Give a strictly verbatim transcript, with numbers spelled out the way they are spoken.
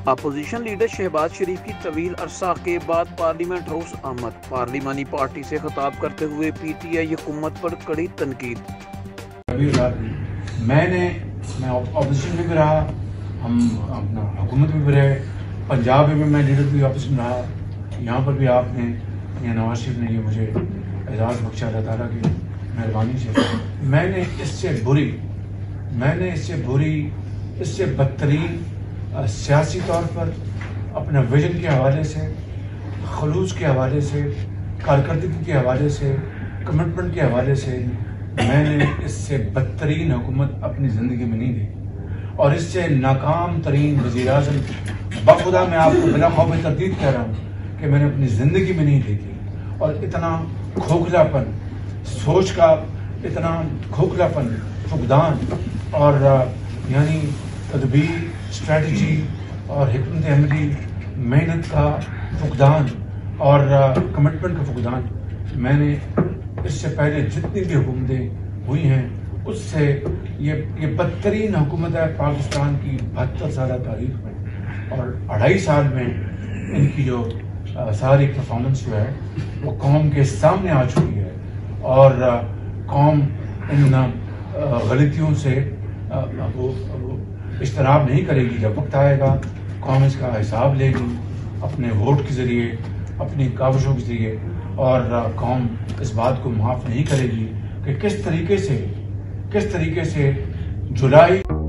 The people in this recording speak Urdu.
اپوزیشن لیڈر شہباز شریف کی طویل عرصہ کے بعد پارلیمنٹ ہاؤس آمد، پارلیمانی پارٹی سے خطاب کرتے ہوئے پی ٹی آئی حکومت پر کڑی تنقید۔ میں نے میں اپوزیشن میں بھی رہا، ہم اپنا حکومت میں بھی رہے، پنجاب میں بھی میں لیڈر بھی اپوزیشن رہا، یہاں پر بھی آپ نے یا نواز شریف نے یہ مجھے اعزاز بخشا اللہ تعالیٰ کی مہربانی سے۔ میں نے اس سے بری میں نے اس سے بری اس سے بدترین سیاسی طور پر اپنے ویژن کے حوالے سے، خلوص کے حوالے سے، کارکردگی کے حوالے سے، کمٹمنٹ کے حوالے سے میں نے اس سے بدترین حکومت اپنی زندگی میں نہیں دیکھی، اور اس سے ناکام ترین وزیر اعظم بخدا میں آپ کو بلا خوف تردید کہہ رہا ہوں کہ میں نے اپنی زندگی میں نہیں دیکھی۔ اور اتنا کھوکھلا پن سوچ کا، اتنا کھوکھلا پن، فقدان اور یعنی تدبیر، اسٹریٹجی اور حکمت عملی، محنت کا فقدان اور کمٹمنٹ کا فقدان میں نے اس سے پہلے جتنی بھی حکومتیں ہوئی ہیں اس سے یہ یہ بدترین حکومت ہے پاکستان کی بہتر سالہ تاریخ میں، اور اڑھائی سال میں ان کی جو ساری پرفارمنس جو ہے وہ قوم کے سامنے آ چکی ہے، اور قوم ان غلطیوں سے وہ اجتناب نہیں کرے گی۔ جب وقت آئے گا قوم اس کا حساب لے گی اپنے ووٹ کے ذریعے، اپنی کاوشوں کے ذریعے، اور قوم اس بات کو معاف نہیں کرے گی کہ کس طریقے سے کس طریقے سے جولائی